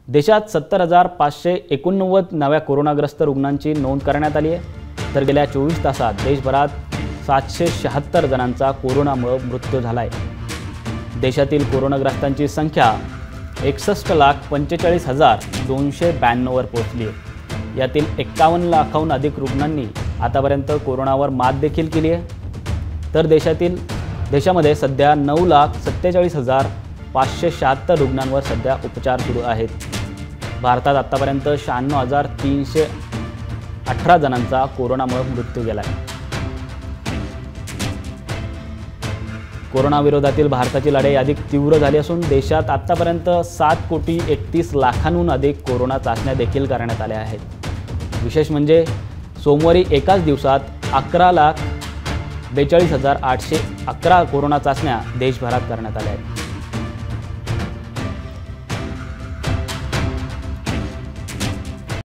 देशात 70,589 नव्या कोरोनाग्रस्त रुग्णांची नोंद करण्यात आली आहे। तर गेल्या 24 तासात देशभरात 776 जणांचा कोरोनामुळे मृत्यू झाला आहे। देशातील कोरोनाग्रस्तांची संख्या 61,45,292 वर पोहोचली आहे। यातील 51 लाखाहून अधिक रुग्णांनी आतापर्यंत कोरोनावर मात देखील केली आहे। तर देशामध्ये सध्या 9,47,576 रुग्णांवर सध्या उपचार सुरू आहेत। भारतात आतापर्यंत 96,318 जणांचा कोरोनामुळे मृत्यू झाला आहे। कोरोना विरोधातील भारताची लढाई अधिक तीव्र झाली असून देशात आतापर्यंत 7,31,00,000हून अधिक कोरोना चाचण्या देखील करण्यात आल्या आहेत। विशेष म्हणजे सोमवारी एकाच दिवसात 11,42,811 कोरोना चाचण्या देशभरात करण्यात आल्या आहेत।